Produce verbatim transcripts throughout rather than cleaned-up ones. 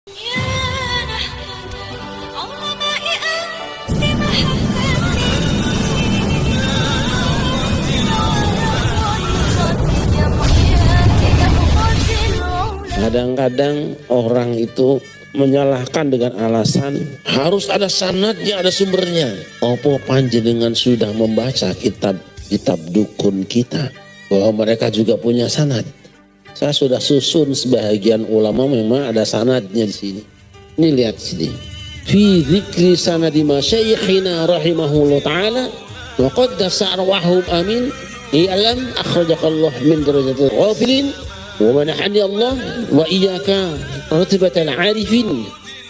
Kadang-kadang orang itu menyalahkan dengan alasan harus ada sanadnya, ada sumbernya. Opo panjenengan sudah membaca kitab-kitab dukun kita bahwa mereka juga punya sanad. Saya sudah susun sebagian ulama memang ada sanadnya di sini. Ini lihat sini. Fi dzikri sanadi masyayikhina rahimahullah taala wa qaddasa arwahum amin i'lam akhrajakallah min darajatil ghafilin wa manahani Allah wa iyyaka rutbatal arifin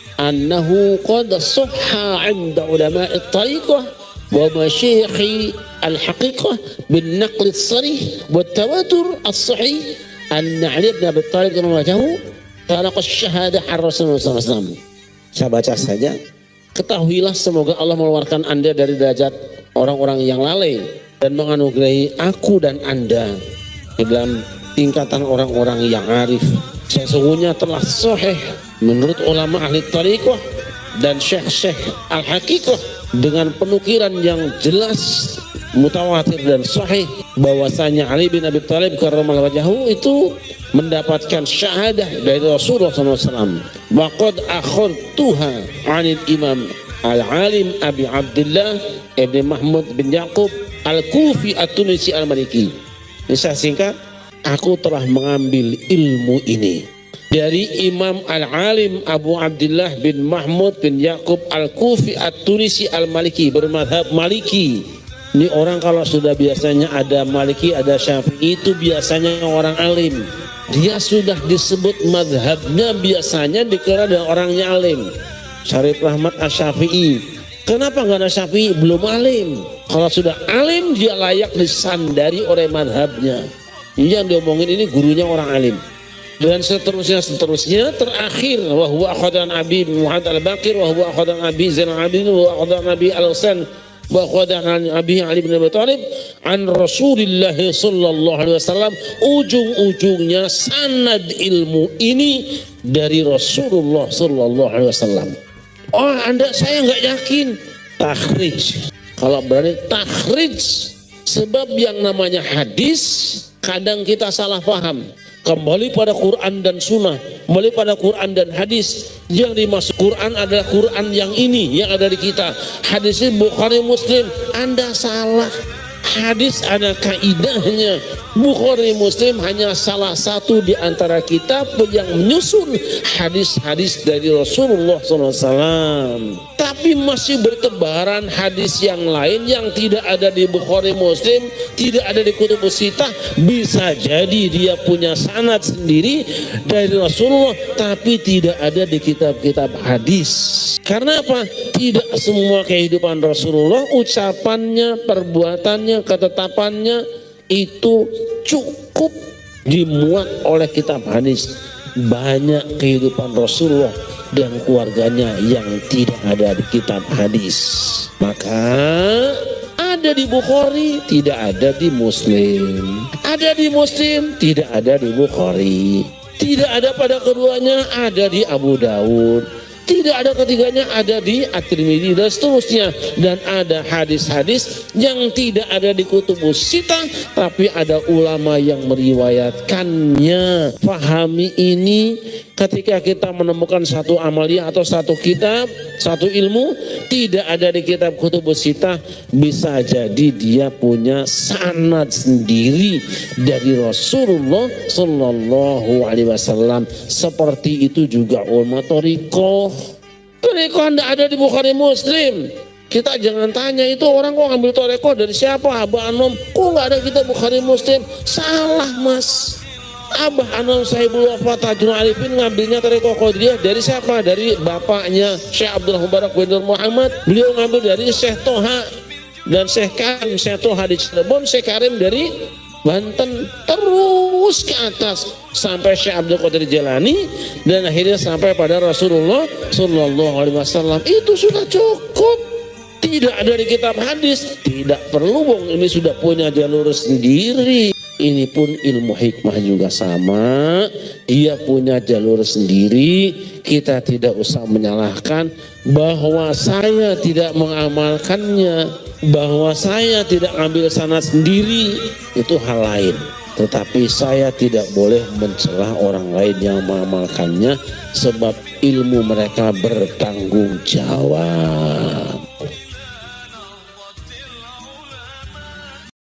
annahu qad sahha 'inda ulama'i at-tariqah wa masyayikhi al-haqiqah bin naql as-sarih wa tawatur as-sahih anna 'Ali bin Abi Thalib radhiyallahu talaqa asy-syahadah ar-Rasulullah sallallahu alaihi wasallam. Saya baca saja. Ketahuilah semoga Allah mengeluarkan Anda dari derajat orang-orang yang lalai dan menganugerahi aku dan Anda di dalam tingkatan orang-orang yang arif. Sesungguhnya telah sahih menurut ulama ahli tariqah dan syekh-syekh al-haqiqah dengan penukiran yang jelas, mutawatir dan sahih bahwasanya Ali bin Abi Thalib karramallahu wajhahu itu mendapatkan syahadah dari Rasulullah sallallahu alaihi wasallam. Wa qad akhadtuha 'anil Imam Al-Alim Abi Abdullah Ibn Mahmud bin Yaqub Al-Kufi At-Tunisi Al-Maliki. Ini saya singkat, aku telah mengambil ilmu ini dari Imam Al-Alim Abu Abdullah bin Mahmud bin Yaqub Al-Kufi At-Tunisi Al-Maliki, bermadhab Maliki. Ini orang kalau sudah biasanya ada Maliki, ada Syafi'i, itu biasanya orang alim. Dia sudah disebut madhabnya biasanya dikira dengan orangnya alim. Syarif Rahmat Asy-Syafi'i. Kenapa nggak ada Syafi'i? Belum alim. Kalau sudah alim dia layak disandari oleh madhabnya. Ini yang diomongin ini gurunya orang alim. Dan seterusnya seterusnya terakhir wa huwa akhadhan Abi Muhammad Al-Baqir wa huwa akhadhan Abi Zainal Abidin wa akhadhan Abi Al-Husain wa akhadhan Abi Ali bin Abi Thalib an Rasulillah sallallahu alaihi wasallam. Ujung-ujungnya sanad ilmu ini dari Rasulullah sallallahu alaihi wasallam. Oh, Anda saya nggak yakin. Takhrij. Kalau berani takhrij, sebab yang namanya hadis kadang kita salah paham. Kembali pada Quran dan Sunnah, kembali pada Quran dan hadis. Yang dimaksud Quran adalah Quran yang ini yang ada di kita. Hadisnya Bukhari Muslim, Anda salah. Hadis ada kaidahnya. Bukhari Muslim hanya salah satu di antara kitab yang menyusun hadis-hadis dari Rasulullah sallallahu alaihi wasallam. Tapi masih bertebaran hadis yang lain yang tidak ada di Bukhari Muslim, tidak ada di Kutubus Sittah. Bisa jadi dia punya sanad sendiri dari Rasulullah, tapi tidak ada di kitab-kitab hadis. Karena apa? Tidak semua kehidupan Rasulullah, ucapannya, perbuatannya, ketetapannya itu cukup dimuat oleh kitab hadis. Banyak kehidupan Rasulullah dan keluarganya yang tidak ada di kitab hadis. Maka ada di Bukhari, tidak ada di Muslim. Ada di Muslim, tidak ada di Bukhari. Tidak ada pada keduanya, ada di Abu Dawud. Tidak ada ketiganya, ada di At-Tirmidzi dan seterusnya. Dan ada hadis-hadis yang tidak ada di Kutubus Sittah, tapi ada ulama yang meriwayatkannya. Fahami ini ketika kita menemukan satu amaliyah atau satu kitab, satu ilmu tidak ada di kitab Kutubus Sittah, bisa jadi dia punya sanad sendiri dari Rasulullah sallallahu alaihi wasallam. Seperti itu juga ulama thariqah. Thariqah tidak ada di Bukhari Muslim. Kita jangan tanya itu orang kok ngambil thariqah dari siapa? Abah Anom. Kok nggak ada kita Bukhari Muslim? Salah mas. Abah Anom Sahibul Wafat Tajul Arifin ngambilnya thariqah Qadiriyah dari siapa? Dari bapaknya Syekh Abdul Mubarak bin Muhammad. Beliau ngambil dari Syekh Toha dan Syekh Karim. Syekh Toha di Cirebon, Syekh Karim dari Banten, terus ke atas sampai Syekh Abdul Qadir Jalani dan akhirnya sampai pada Rasulullah sallallahu alaihi wasallam. Itu sudah cukup. Tidak ada di kitab hadis, tidak perlu, wong ini sudah punya jalur sendiri. Ini pun ilmu hikmah juga sama, dia punya jalur sendiri. Kita tidak usah menyalahkan bahwa saya tidak mengamalkannya, bahwa saya tidak ambil sanad sendiri, itu hal lain. Tetapi saya tidak boleh mencela orang lain yang mengamalkannya, sebab ilmu mereka bertanggung jawab.